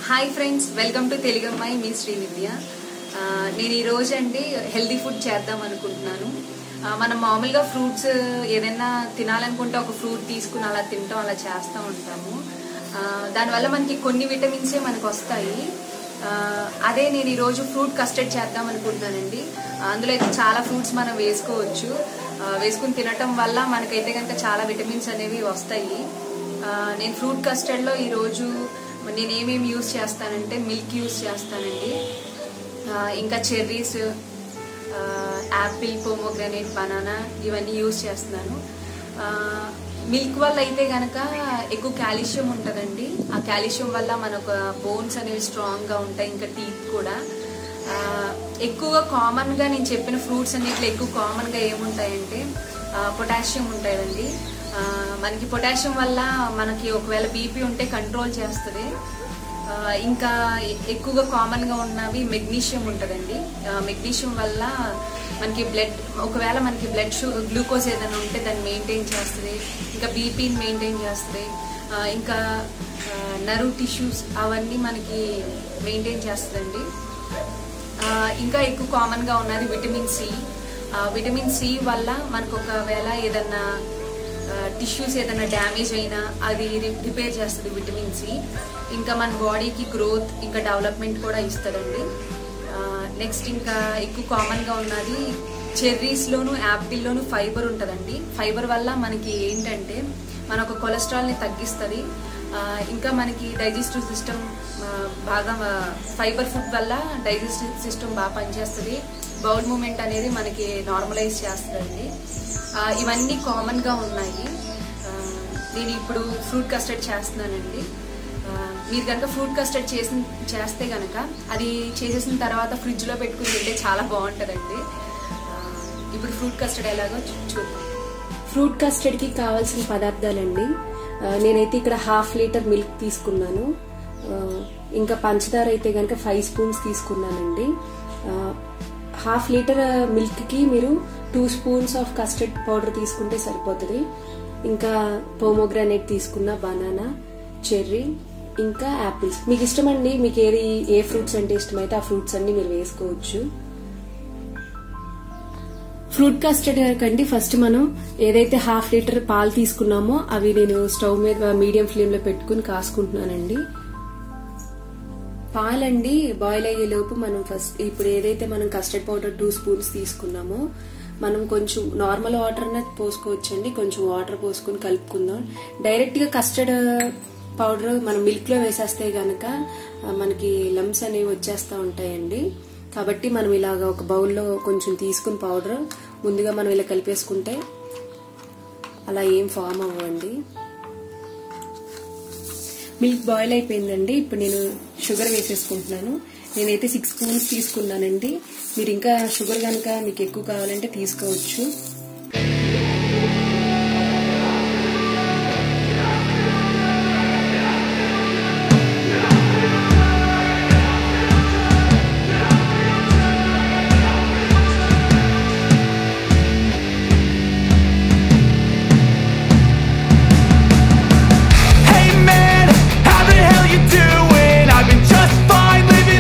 Hi friends, welcome to తెలుగమ్మాయి మీ శ్రీవిద్య. నేను ఈ రోజు అండి హెల్దీ ఫుడ్ చేద్దాం అనుకుంటున్నాను. మనం మామూలుగా ఫ్రూట్స్ ఏదైనా తినాలనుకుంటే ఒక ఫ్రూట్ తీసుకుని అలా తింటాం, అలా చేస్తూ ఉంటాము. దానివల్ల మనకి కొన్ని విటమిన్సే మనకు వస్తాయి. అదే నేను ఈరోజు ఫ్రూట్ కస్టర్డ్ చేద్దాం అనుకుంటున్నానండి. అందులో అయితే చాలా ఫ్రూట్స్ మనం వేసుకోవచ్చు. వేసుకుని తినటం వల్ల మనకైతే కనుక చాలా విటమిన్స్ అనేవి వస్తాయి. నేను ఫ్రూట్ కస్టర్డ్లో ఈరోజు నేను ఏమేమి యూజ్ చేస్తానంటే మిల్క్ యూజ్ చేస్తానండి, ఇంకా చెర్రీస్, యాపిల్, పోమోగ్రానేట్, బనానా ఇవన్నీ యూజ్ చేస్తున్నాను. మిల్క్ వల్ల అయితే కనుక ఎక్కువ కాల్షియం ఉంటుందండి. ఆ కాల్షియం వల్ల మనకు బోన్స్ అనేవి స్ట్రాంగ్గా ఉంటాయి, ఇంకా టీత్ కూడా. ఎక్కువగా కామన్గా నేను చెప్పిన ఫ్రూట్స్ అన్నిట్లో ఎక్కువ కామన్గా ఏముంటాయంటే పొటాషియం ఉంటాయండి. మనకి పొటాషియం వల్ల మనకి ఒకవేళ బీపీ ఉంటే కంట్రోల్ చేస్తుంది. ఇంకా ఎక్కువగా కామన్గా ఉన్నవి మెగ్నీషియం ఉంటుందండి. మెగ్నీషియం వల్ల మనకి ఒకవేళ మనకి బ్లడ్ గ్లూకోజ్ ఏదైనా ఉంటే దాన్ని మెయింటైన్ చేస్తుంది, ఇంకా బీపీని మెయింటైన్ చేస్తుంది, ఇంకా నర్వ్ టిష్యూస్ అవన్నీ మనకి మెయింటైన్ చేస్తుందండి. ఇంకా ఎక్కువ కామన్గా ఉన్నది విటమిన్ సి. విటమిన్ సి వల్ల మనకు ఒకవేళ ఏదన్నా టిష్యూస్ ఏదైనా డ్యామేజ్ అయినా అది రిపేర్ చేస్తుంది విటమిన్ సి. ఇంకా మన బాడీకి గ్రోత్ ఇంకా డెవలప్మెంట్ కూడా ఇస్తుందండి. నెక్స్ట్ ఇంకా ఎక్కువ కామన్గా ఉన్నది చెర్రీస్లోను, యాపిల్లోను ఫైబర్ ఉంటుందండి. ఫైబర్ వల్ల మనకి ఏంటంటే మన ఒక కొలెస్ట్రాల్ని తగ్గిస్తుంది. ఇంకా మనకి డైజెస్టివ్ సిస్టమ్ బాగా, ఫైబర్ ఫుడ్ వల్ల డైజెస్టివ్ సిస్టమ్ బాగా పనిచేస్తుంది. బౌల్ మూమెంట్ అనేది మనకి నార్మలైజ్ చేస్తుందండి. ఇవన్నీ కామన్గా ఉన్నాయి. నేను ఇప్పుడు ఫ్రూట్ కస్టర్డ్ చేస్తున్నానండి. మీరు కనుక ఫ్రూట్ కస్టర్డ్ చేస్తే కనుక అది చేసేసిన తర్వాత ఫ్రిడ్జ్లో పెట్టుకుని తింటే చాలా బాగుంటుందండి. ఇప్పుడు ఫ్రూట్ కస్టర్డ్ ఎలాగో చూద్దాం. ఫ్రూట్ కస్టర్డ్కి కావాల్సిన పదార్థాలండి, నేనైతే ఇక్కడ 1/2 లీటర్ మిల్క్ తీసుకున్నాను. ఇంకా పంచదార అయితే కనుక 5 స్పూన్స్ తీసుకున్నానండి. 1/2 లీటర్ మిల్క్కి మీరు 2 స్పూన్స్ ఆఫ్ కస్టర్డ్ పౌడర్ తీసుకుంటే సరిపోతుంది. ఇంకా పోమోగ్రానేట్ తీసుకున్న, బనానా, చెర్రీ, ఇంకా యాపిల్స్. మీకు ఇష్టమండి, మీకు ఏ ఫ్రూట్స్ అంటే ఇష్టమైతే ఆ ఫ్రూట్స్ అన్ని మీరు వేసుకోవచ్చు. ఫ్రూట్ కస్టర్డ్ కండి ఫస్ట్ మనం ఏదైతే 1/2 లీటర్ పాలు తీసుకున్నామో అవి నేను స్టవ్ మీద మీడియం ఫ్లేమ్ లో పెట్టుకుని కాసుకుంటున్నానండి. పాలండి బాయిల్ అయ్యే లోపు మనం ఇప్పుడు ఏదైతే మనం కస్టర్డ్ పౌడర్ 2 స్పూన్స్ తీసుకున్నామో మనం కొంచెం నార్మల్ వాటర్ అనేది పోసుకోవచ్చండి. కొంచెం వాటర్ పోసుకుని కలుపుకుందాం. డైరెక్ట్ గా కస్టర్డ్ పౌడర్ మనం మిల్క్ లో వేసేస్తే గనక మనకి లమ్స్ అనేవి వచ్చేస్తూ ఉంటాయండి. కాబట్టి మనం ఇలాగ ఒక బౌల్లో కొంచెం తీసుకుని పౌడర్ ముందుగా మనం ఇలా కలిపేసుకుంటే అలా ఏం ఫామ్ అవ్వండి. మిల్క్ బాయిల్ అయిపోయిందండి. ఇప్పుడు నేను షుగర్ వేసేసుకుంటున్నాను. నేనైతే 6 స్పూన్స్ తీసుకున్నానండి. మీరు ఇంకా షుగర్ కనుక మీకు ఎక్కువ కావాలంటే తీసుకోవచ్చు.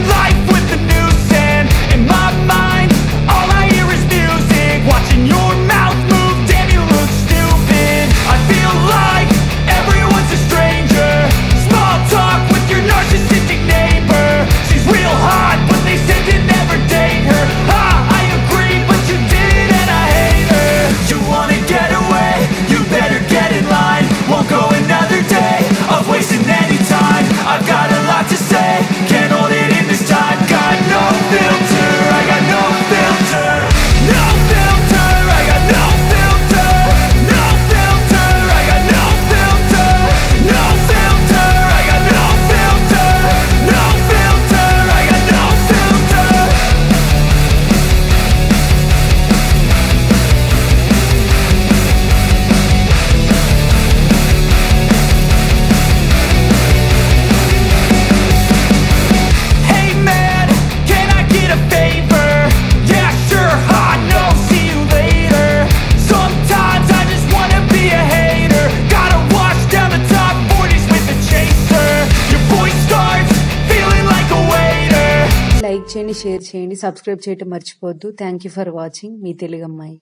Your లైక్ చేయండి, షేర్ చేయండి, సబ్స్క్రైబ్ చేయటం మర్చిపోవద్దు. Thank you for watching. మీ తెలుగు అమ్మాయి.